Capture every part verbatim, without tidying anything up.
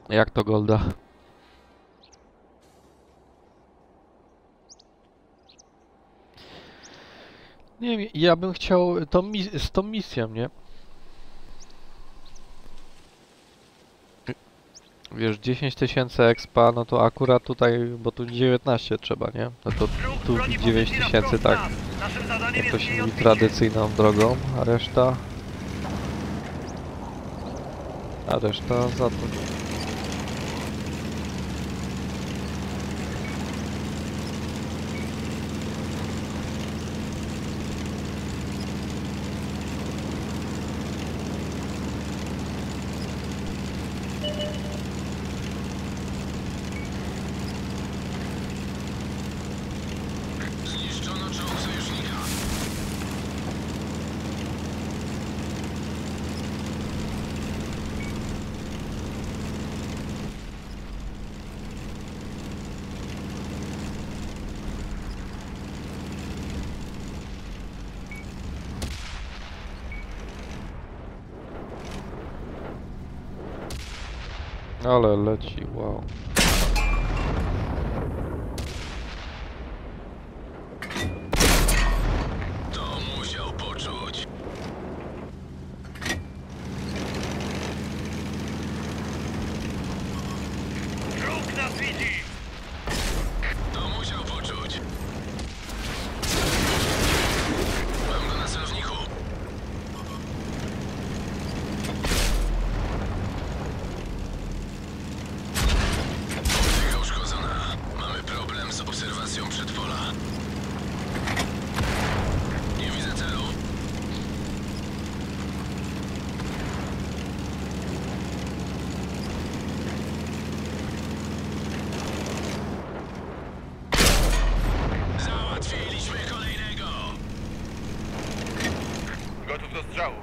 Jak to Golda? Nie wiem, ja bym chciał tą mis z tą misją, nie? Wiesz, dziesięć tysięcy expa, no to akurat tutaj, bo tu dziewiętnaście trzeba, nie? No to tu dziewięć tysięcy tak, jak to się mówi, tradycyjną drogą, a reszta... A reszta za to. Zniszczono czołg sojusznika. Ale leci, wow. To musiał poczuć. Wróg nas widzi. To musiał poczuć. Mam go na celowniku. Optyka uszkodzona. Mamy problem z obserwacją przedpola. Nie widzę celu. Załatwiliśmy kolejnego. Gotów do strzału.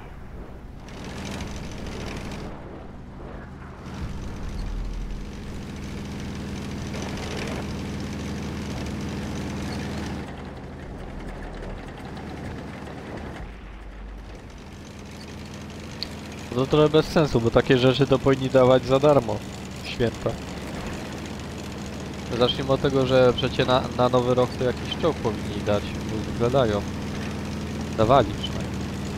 To trochę bez sensu, bo takie rzeczy to powinni dawać za darmo. Święta. Zacznijmy od tego, że przecie na, na nowy rok to jakiś czołg powinni dać, bo zwykle dają. Dawali przynajmniej.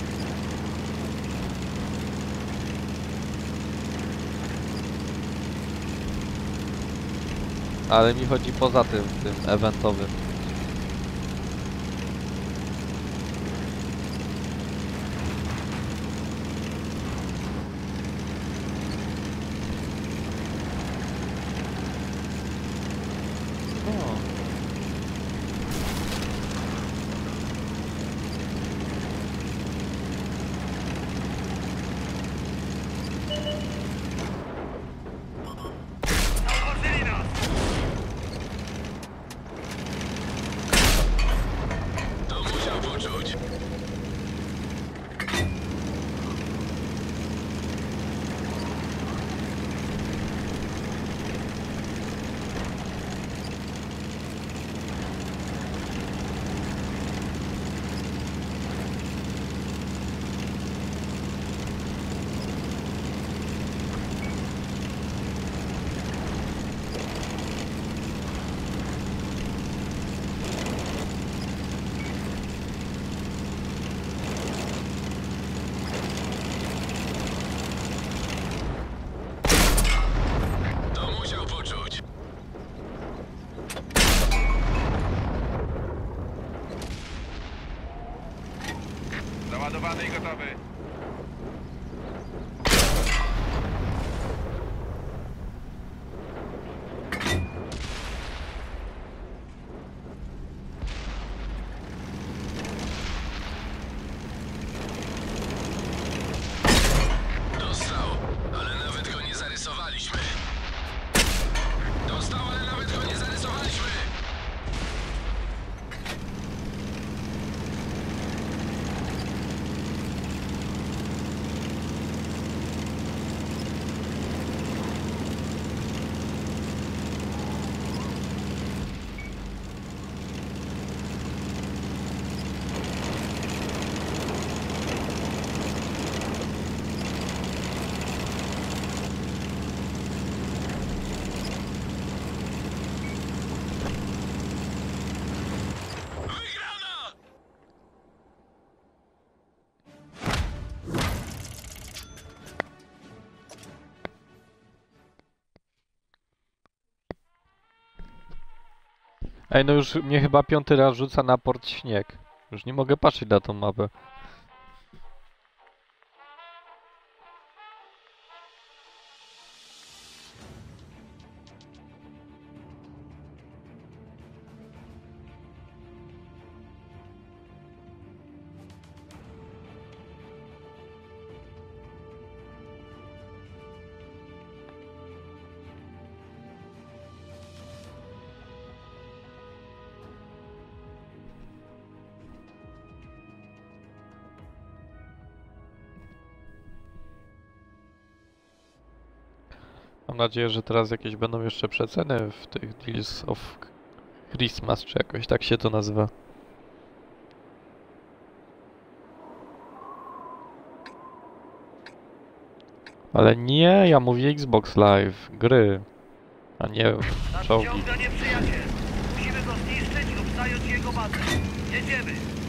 Ale mi chodzi poza tym, tym eventowym. No. Zauważyli nas. To musiał poczuć. To musiał poczuć. Załadowany i gotowy. Dostał, ale nawet go nie zarysowaliśmy. Dostał, ale nawet go nie zarysowaliśmy. Ej, no już mnie chyba piąty raz rzuca na port śnieg. Już nie mogę patrzeć na tą mapę. Mam nadzieję, że teraz jakieś będą jeszcze przeceny w tych Deals of Christmas, czy jakoś tak się to nazywa. Ale nie, ja mówię Xbox Live, gry, a nie czołgi. Nadciąga nieprzyjaciel. Musimy go zniszczyć lub zająć jego bazę. Jedziemy.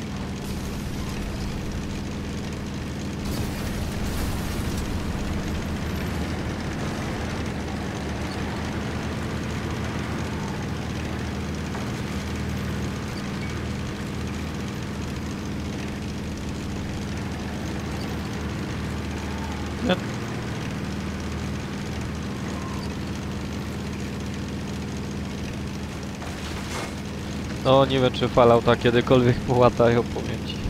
Nie. No nie wiem, czy Fallouta kiedykolwiek połatają, powiem ci.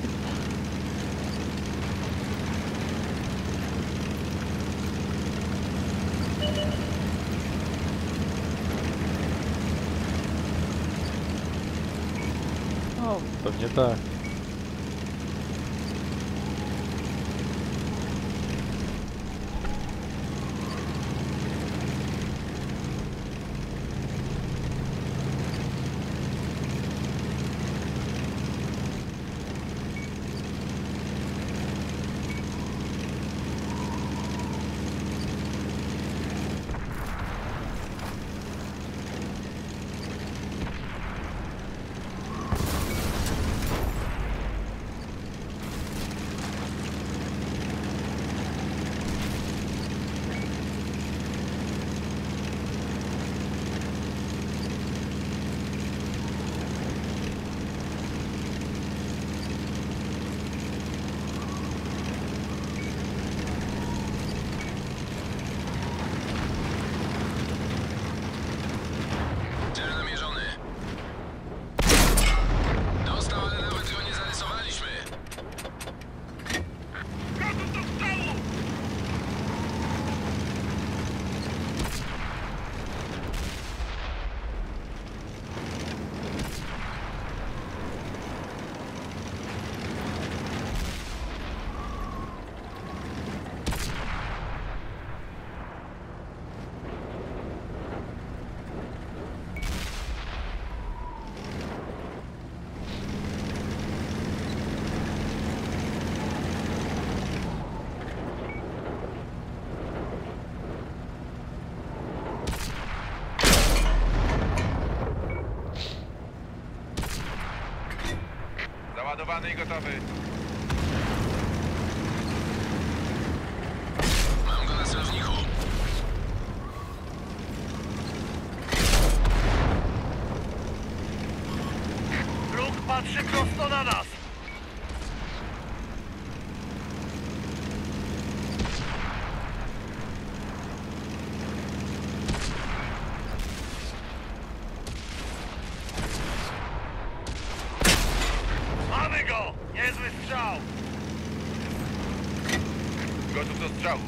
No, pewnie tak. Cel namierzony. Dostał, ale nawet go nie zarysowaliśmy. Gotów do strzału! Załadowany i gotowy. Mam go na celowniku. Wróg patrzy prosto na nas. Mamy go! Niezły strzał. Gotów do strzału.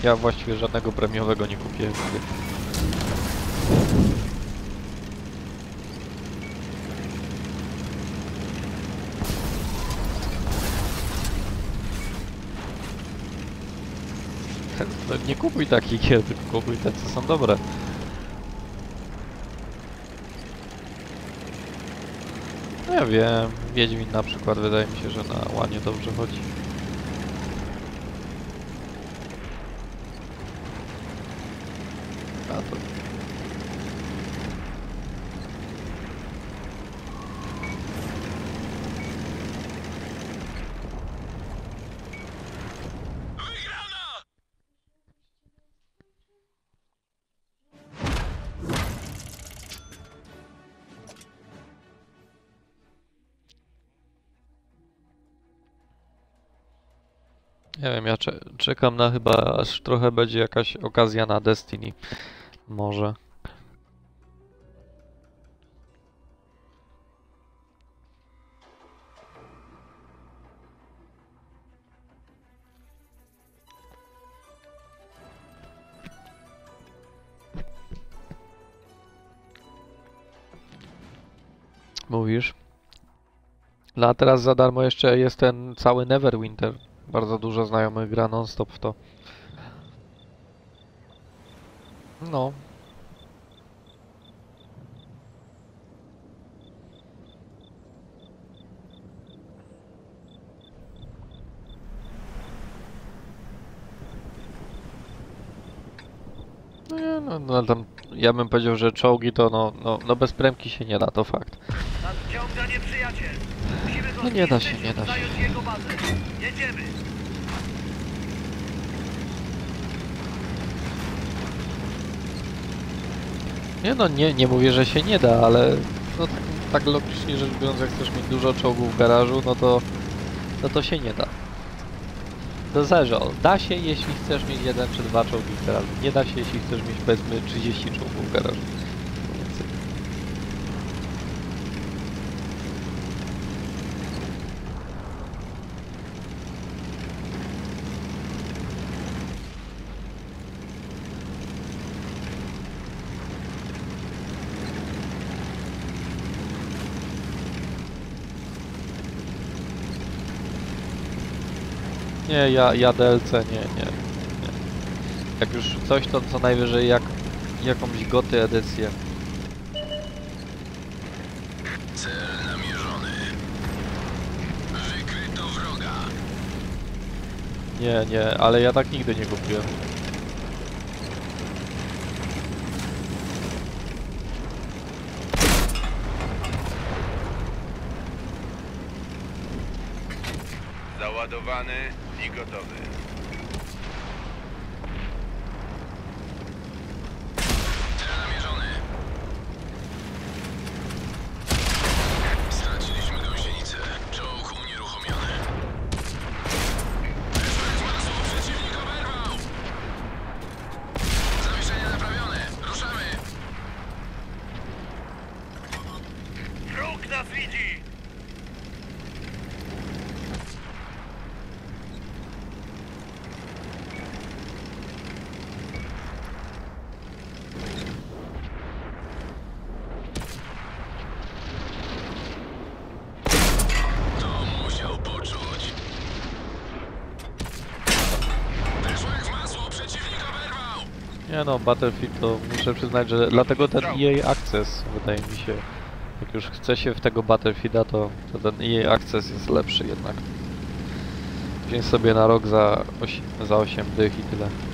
Ja właściwie żadnego premiowego nie kupiłem nigdy. No, nie kupuj takich gier, tylko kupuj te, co są dobre. No ja wiem, Wiedźmin na przykład wydaje mi się, że na łanie dobrze chodzi. A to... Nie wiem, ja cze czekam na chyba, aż trochę będzie jakaś okazja na Destiny. Może. Mówisz? No a teraz za darmo jeszcze jest ten cały Neverwinter. Bardzo dużo znajomych gra non-stop w to. No. No, nie, no, no tam ja bym powiedział, że czołgi to no, no, no bez premki się nie da, to fakt. Nadciąga nieprzyjaciel. Musimy go No nie da się, zniszczyć, nie da się. obstając jego bazę. Jedziemy. Nie no, nie, nie mówię, że się nie da, ale no tak, tak logicznie rzecz biorąc, jak chcesz mieć dużo czołgów w garażu, no to no to się nie da. To zależy, o, da się, jeśli chcesz mieć jeden czy dwa czołgi w garażu. Nie da się, jeśli chcesz mieć powiedzmy trzydzieści czołgów w garażu. Mniej więcej. Nie, ja, ja D L C, nie, nie, nie. Jak już coś, to co najwyżej jak jakąś goty edycję. Cel namierzony. Wykryto wroga. Nie, nie, ale ja tak nigdy nie kupiłem. Załadowany i gotowy. Cel namierzony. Straciliśmy gąsienicę. Czołg unieruchomiony. Wyszłem w masło, przeciwnik oberwał. Zawieszenie naprawione. Ruszamy. Wróg nas widzi. To musiał poczuć. Wyszłem w masło, przeciwnik oberwał. Nie no, Battlefield to muszę przyznać, że dlatego ten E A Access wydaje mi się, jak już chce się w tego Battlefielda, to, to ten E A Access jest lepszy jednak. Wziąć sobie na rok za osiem, za osiem dych i tyle.